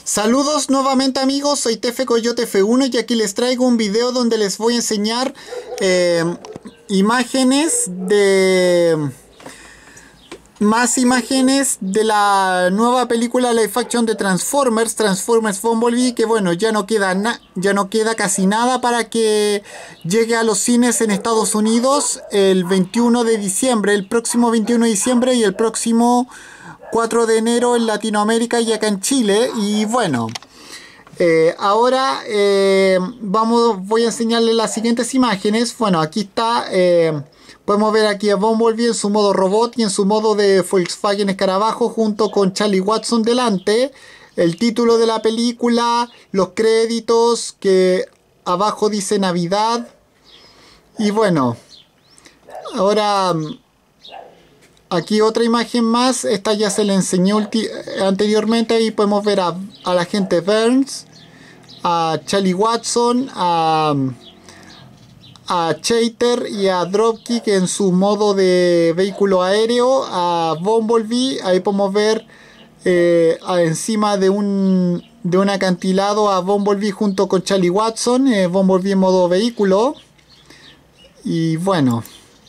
Saludos nuevamente amigos, soy Tefe Coyote F1 y aquí les traigo un video donde les voy a enseñar imágenes de... Más imágenes de la nueva película live action de Transformers Bumblebee, que bueno, ya no queda casi nada para que llegue a los cines en Estados Unidos el 21 de diciembre, el próximo 21 de diciembre y el próximo 4 de enero en Latinoamérica y acá en Chile. Y bueno, ahora voy a enseñarles las siguientes imágenes. Bueno, aquí está... podemos ver aquí a Bumblebee en su modo robot y en su modo de Volkswagen Escarabajo junto con Charlie Watson delante. El título de la película, los créditos que abajo dice Navidad. Y bueno, ahora aquí otra imagen más. Esta ya se le enseñó anteriormente. Ahí podemos ver a la gente Burns, a Charlie Watson, a Chater y a Dropkick en su modo de vehículo aéreo, a Bumblebee, ahí podemos ver encima de un acantilado a Bumblebee junto con Charlie Watson, Bumblebee en modo vehículo. Y bueno,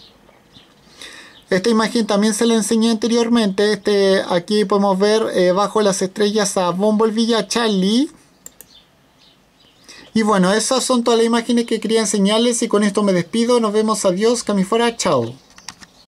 esta imagen también se la enseñé anteriormente. Aquí podemos ver bajo las estrellas a Bumblebee y a Charlie. Y bueno, esas son todas las imágenes que quería enseñarles y con esto me despido. Nos vemos, adiós, que a mí fuera, chao.